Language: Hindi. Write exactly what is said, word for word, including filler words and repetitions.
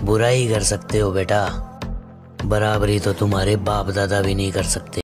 बुराई कर सकते हो बेटा, बराबरी तो तुम्हारे बाप दादा भी नहीं कर सकते।